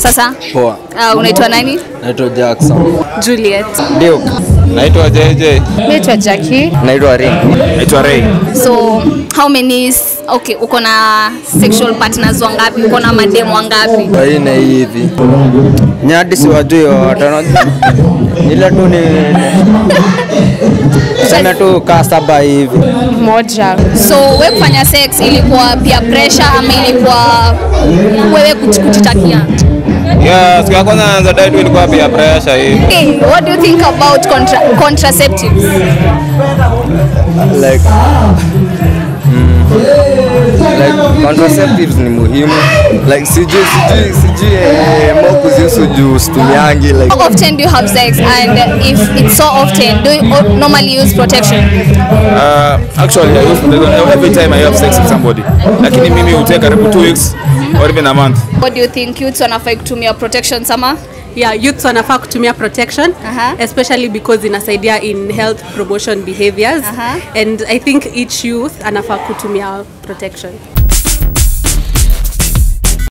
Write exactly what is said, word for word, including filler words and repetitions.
Sasa? Poa. Uh, unaitwa nani? Naitwa Jackson. Juliet. Duke. Naitwa J J. Naitwa Jackie. Naitwa Ring. Naitwa Ray. So, how many okay, uko na sexual partners wangapi? Uko na mademu wangapi? Baina hivi. Nyadi si wajui watano. Ila tu ni sema tu ka saba hivi. Moja. So, wewe kufanya sex ilikuwa peer pressure ama ilikuwa wewe kujitakia? Yeah, siku ya kwanza naanza diet ilikuwa peer pressure hii. Okay, what do you think about contra contraceptives? Like mm, like contraceptives ni muhimu. Like sijui sijui sijui eh, moku zisu juu stumiangi like. How often do you have sex, and if it's so often, do you normally use protection? Uh, actually, I use protection every time I have sex with somebody. Lakini mimi uteka karibu two weeks or even a month. What do you think youths wanafaa kutumia protection sama? Yeah, youths wanafaa kutumia protection, Uh-huh. especially because inasaidia in health promotion behaviors. Uh-huh. And I think each youth anafaa kutumia protection.